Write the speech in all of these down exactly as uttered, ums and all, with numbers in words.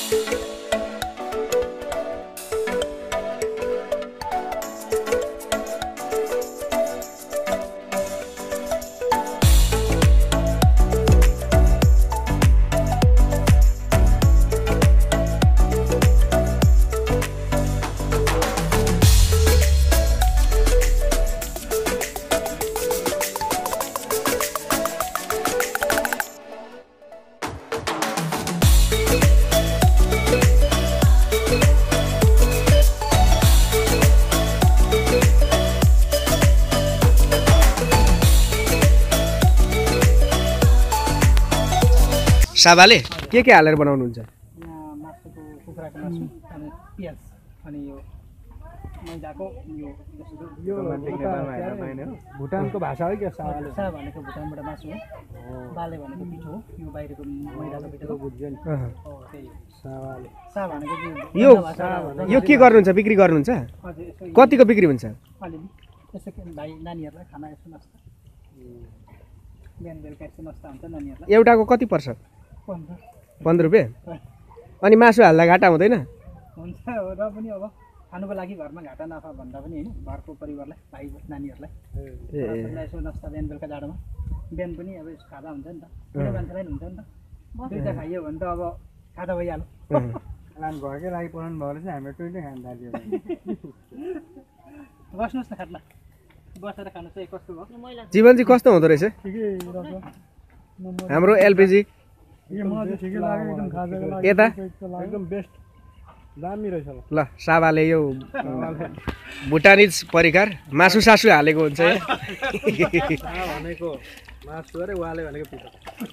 साबाले के के हालेर बनाउनुहुन्छ? यहाँ मासुको कुखुराको मासु अनि पियाज अनि यो मैदाको यो यो भुटानको भाषा हो क्या साबाले? सा भनेको भुटानबाट मासु हो, बाले भनेको पिठो हो, यो बाहिरको मैदाको पिठो बुझ्यो नि। हो त्यही साबाले। सा भनेको यो यो के गर्नुहुन्छ? बिक्री गर्नुहुन्छ? हजुर। कतिको बिक्री हुन्छ? अलिअलि यसो भाइ नानीहरूलाई खाना यसो नास्ता बिहान बेलुका यसो नास्ता हुन्छ नानीहरूलाई। एउटाको कति पर्छ? पन्ध्र पन्ध्र रुपियाँ। अनि मासु हाल्दा घाटा हुँदैन? हुन्छ र पनि अब खानुको लागि घरमा घाटा नाफा भन्दा पनि होइन, घरको परिवारलाई भाइ नानीहरूलाई यसो नास्ता बिहान बेलुका जाडोमा बिहान पनि अब यसो खाँदा हुन्छ नि त, बुढो मान्छेलाई पनि हुन्छ नि त, दुईवटा खाइयो भने त अब खाँदा भइहाल्यो। लानु घरकै लागि पढाउनु भयो चाहिँ हाम्रो टुइटै खान थाल्यो। बस्नुहोस् न खाट्ला, बसेर खानु चाहिँ कस्तो भयो? जीवन चाहिँ कस्तो हुँदो रहेछ हाम्रो एलपिजी? यता एकदम बेस्ट, दामी रहेछ। ल साबाले यो भुटानिज परिकार मासु सासु हालेको हुन्छ भनेको मासु अरे उहाँले भनेको पिठो।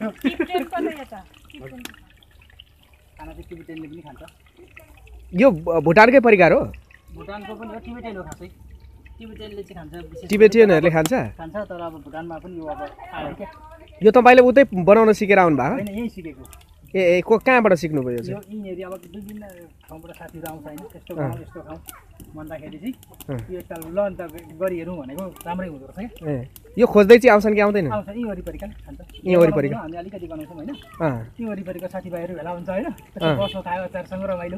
खाना चाहिँ टिबेटियनले पनि खान्छ। यो भुटानकै परिकार हो? भुटानको पनि हो, टिबेटियन हो खासै। टिबेटियनले चाहिँ खान्छ, टिबेटियनहरूले खान्छ खान्छ तर अब भुटानमा पनि यो अब आयो क्या। यो तपाईँले उतै बनाउन सिकेर आउनु भएको? होइन, यहीँ सिकेको। ए ए को कहाँबाट सिक्नुभयो यो यिनीहरू अब विभिन्न ठाउँबाट साथीहरू आउँछ होइन, यस्तो खाउँ यस्तो खाउँ भन्दाखेरि चाहिँ यो एकताल ल अन्त गरी हेरौँ भनेको राम्रै हुँदो रहेछ क्या। ए यो खोज्दै चाहिँ आउँछन् कि आउँदैन? आउँछ, यहीँ वरिपरिका खान्छ, यहीँ वरिपरिका हामी अलिकति बनाउँछौँ होइन, अँ यहीँ वरिपरिको साथीभाइहरू भेला हुन्छ होइन, बस्नु खायो अचारसँग रमाइलो।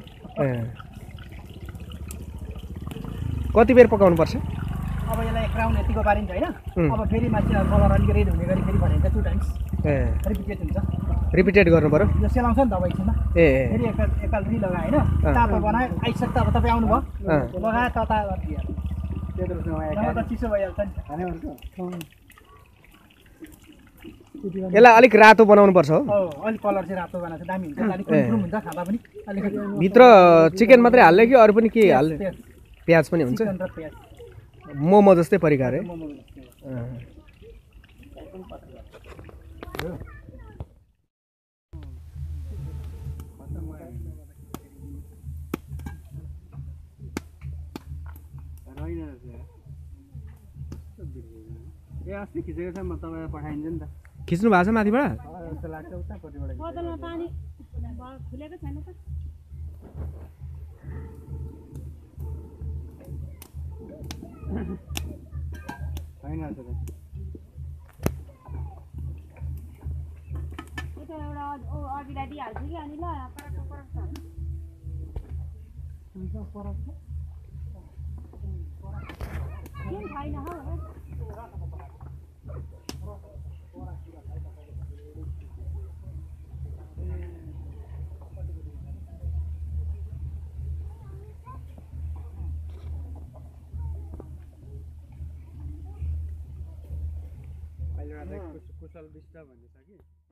कति बेर पकाउनु पर्छ? अब यसलाई एक राउन्ड यतिको पारिन्छ होइन, अब फेरि मान्छे कलर अलिक रेड हुने गरी फेरि भनेको टु टाइम्स ए रिपिटेड हुन्छ। रिपिटेड गर्नु पर्यो? यो सेलाउँछ नि त अब एकछिनमा, ए फेरि एकताल एकताल रि लगायो होइन, तातो बनायो आइसक्दा अब तपाईँ आउनुभयो लगायो तता त चिसो भइहाल्छ नि। यसलाई अलिक रातो बनाउनु पर्छ हो? हो, अलिक कलर चाहिँ रातो बनाएको चाहिँ दामी हुन्छ, अलिक कुरुम हुन्छ खाँदा पनि। अलिकति भित्र चिकन मात्रै हाल्ने कि अरू पनि के हाल्ने? प्याज पनि हुन्छ? चिकन र प्याज मोमो जस्तै परिकार है? मोमो जस्तै ए अस्ति खिचेको छ, म तपाईँलाई पठाइदिन्छु नि त। खिच्नु भएको छ माथिबाट? जस्तो लाग्छ उतापट्टिबाट बोतलमा पानी खुलेको छैन त? छैन एउटा अघिलाई दिइहाल्छु कि अनि ल परक परक केही छैन हौ। अहिले कुशल विष्ट भन्ने छ कि